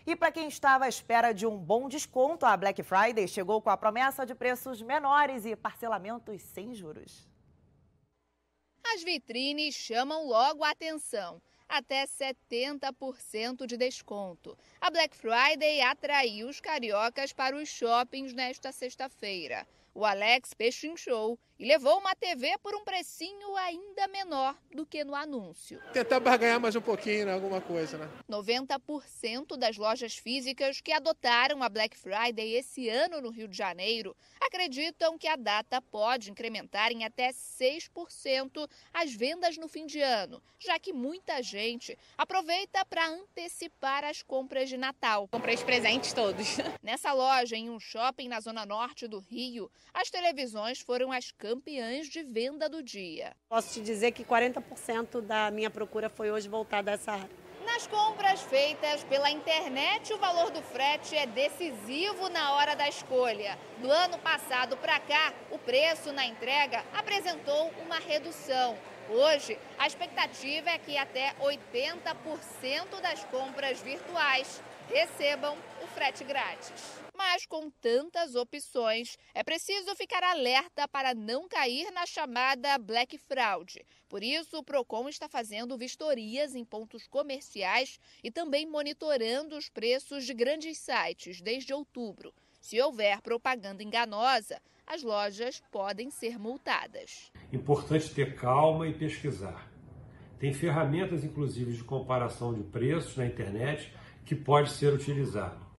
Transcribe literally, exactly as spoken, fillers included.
E para quem estava à espera de um bom desconto, a Black Friday chegou com a promessa de preços menores e parcelamentos sem juros. As vitrines chamam logo a atenção. Até setenta por cento de desconto. A Black Friday atraiu os cariocas para os shoppings nesta sexta-feira. O Alex pechinchou e levou uma T V por um precinho ainda menor do que no anúncio. Tentar barganhar mais um pouquinho, né? Alguma coisa, né? noventa por cento das lojas físicas que adotaram a Black Friday esse ano no Rio de Janeiro acreditam que a data pode incrementar em até seis por cento as vendas no fim de ano, já que muita gente aproveita para antecipar as compras de Natal. Comprei os presentes todos. Nessa loja, em um shopping na zona norte do Rio, as televisões foram as campeãs de venda do dia. Posso te dizer que quarenta por cento da minha procura foi hoje voltada a essa área. Nas compras feitas pela internet, o valor do frete é decisivo na hora da escolha. Do ano passado para cá, o preço na entrega apresentou uma redução. Hoje, a expectativa é que até oitenta por cento das compras virtuais recebam o frete grátis. Mas com tantas opções, é preciso ficar alerta para não cair na chamada Black Fraud. Por isso, o Procon está fazendo vistorias em pontos comerciais e também monitorando os preços de grandes sites desde outubro. Se houver propaganda enganosa, as lojas podem ser multadas. Importante ter calma e pesquisar. Tem ferramentas, inclusive, de comparação de preços na internet que pode ser utilizado.